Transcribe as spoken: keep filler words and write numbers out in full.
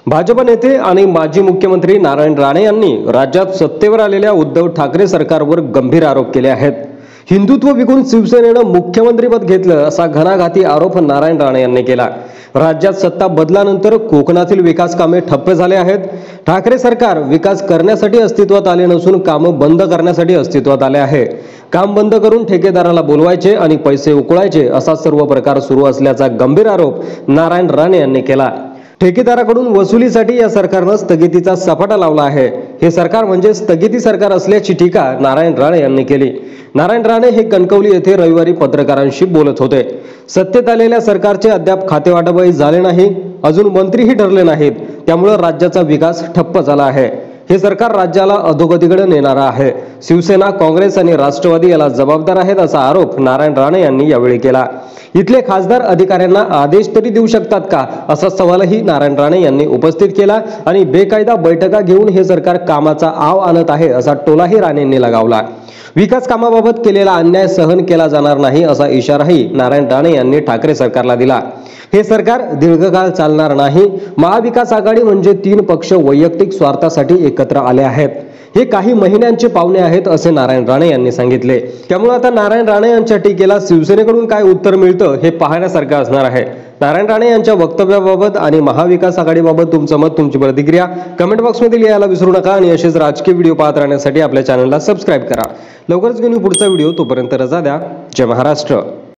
भाजप नेते आणि माजी मुख्यमंत्री नारायण राणे यांनी राज्यात सत्तेवर आलेल्या उद्धव ठाकरे सरकारवर गंभीर आरोप केले आहेत। हिंदुत्व विकून शिवसेनेनं मुख्यमंत्रीपद घेतलं असा घणाघाती आरोप नारायण राणे यांनी केला। राज्यात सत्ता बदलानंतर कोकणातील विकास कामे ठप्प झाले आहेत। ठाकरे सरकार विकास करण्यासाठी अस्तित्वात आले नसून कामं बंद करण्यासाठी अस्तित्वात आले आहे। काम बंद करून ठेकेदाराला बोलवायचे आणि पैसे उकळायचे असा सर्व प्रकार सुरू असल्याचा गंभीर आरोप नारायण राणे यांनी केला। ठेकेदाराकडून वसुलीसाठी या सरकारनं स्थगितीचा सपाटा लावला आहे। हे सरकार म्हणजे स्थगिती सरकार असल्याची टीका नारायण राणे यांनी केली। नारायण राणे हे कणकवली येथे रविवारी पत्रकारांशी बोलत होते। सत्तेत आलेल्या सरकारचे अद्याप खातेवाटपही झाले नाही, अजून मंत्रीही ठरले नाहीत, त्यामुळे राज्याचा विकास ठप्प झाला आहे। हे सरकार राज्याला अधोगतीकडे नेणारं आहे। शिवसेना, काँग्रेस आणि राष्ट्रवादी याला जबाबदार आहेत असा आरोप नारायण राणे यांनी यावेळी केला। इथले खासदार अधिकाऱ्यांना आदेश तरी देऊ शकतात का असा सवालही नारायण राणे यांनी उपस्थित केला आणि बेकायदा बैठका घेऊन हे सरकार कामाचा आव आणत आहे असा टोलाही राणेंनी लगावला। विकास कामाबाबत केलेला अन्याय सहन केला जाणार नाही असा इशाराही नारायण राणे यांनी ठाकरे सरकारला दिला। हे सरकार दीर्घकाळ चालणार नाही। महाविकास आघाडी म्हणजे तीन पक्ष वैयक्तिक स्वार्थासाठी एकत्र आले आहेत। हे काही महिन्यांचे पावणे आहेत असे नारायण राणे यांनी सांगितले। त्यामुळे आता नारायण राणे यांच्या टीकेला शिवसेनेकडून काय उत्तर मिळतं हे पाहण्यासारखं असणार आहे। नारायण राणे यांच्या वक्तव्याबाबत आणि महाविकास आघाडीबाबत तुमचं मत, तुमची प्रतिक्रिया कमेंट बॉक्समध्ये लिहायला विसरू नका आणि असेच राजकीय व्हिडिओ पाहत राहण्यासाठी आपल्या चॅनलला सबस्क्राईब करा। लवकरच घेऊन पुढचा व्हिडिओ, तोपर्यंत रजा द्या। जय महाराष्ट्र।